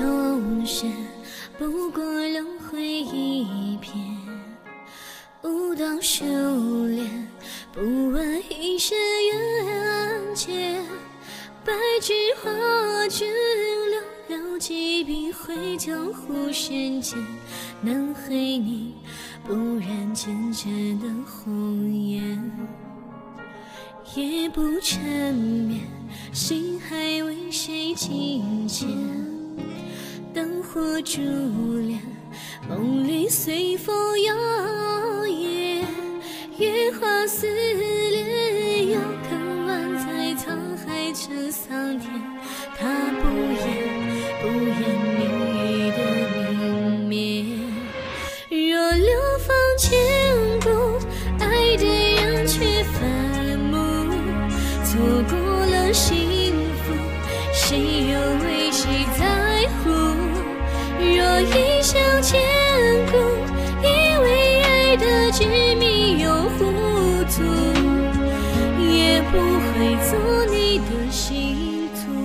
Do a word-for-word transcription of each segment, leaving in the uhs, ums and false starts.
同学，不过轮回一片。舞蹈修炼，不问一世缘劫。白纸画卷，寥寥几笔绘江湖深浅。南黑你不染坚决的红颜，夜不缠绵，心还为谁紧牵？灯火珠帘，梦里随风摇曳。月华似莲，遥看万载沧海成桑田。他不言，不言命运的泯灭。若流芳千古，爱的人却反目。错过了幸福，谁又为谁在乎？若一生坚固，因为爱的执迷又糊涂，也不会做你的信徒。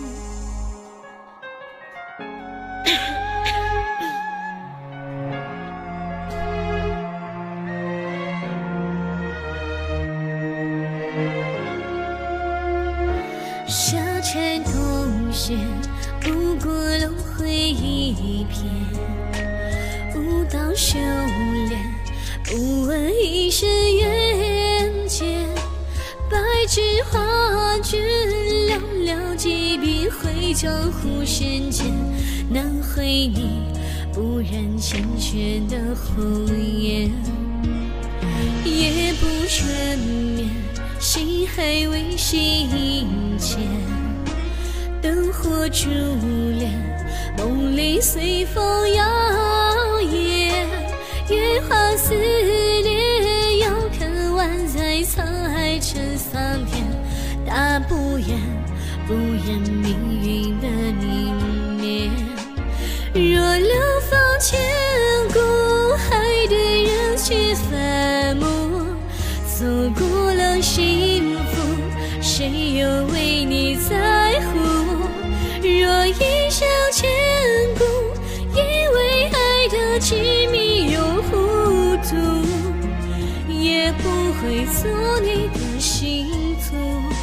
沙尘同学，不过轮回一片。舞蹈修炼，不问一世缘劫。白纸画卷，寥寥几笔绘江湖深浅。难回你不染千雪的红颜。夜不缠绵，心还为谁萦牵？灯火珠帘，梦里随风摇曳。月华似莲，遥看万载沧海成桑田。他不言，不言命运的泯灭。若流芳千古，爱的人却反目。错过了幸福，谁又为你在乎？若一生千古，因为爱的执迷又糊涂，也不会做你的信徒。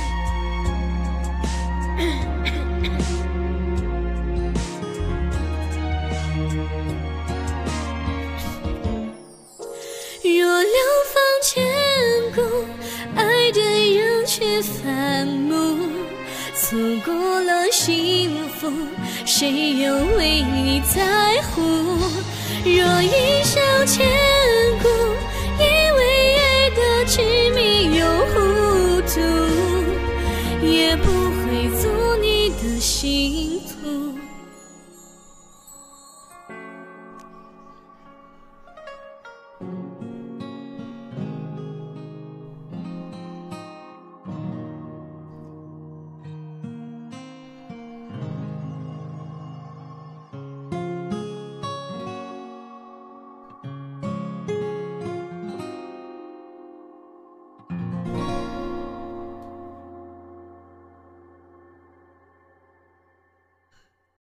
若流芳千古，爱的人却反目。错过了幸福，谁又为你在乎？若一生千古，因为爱的执迷又糊涂，也不会做你的信徒。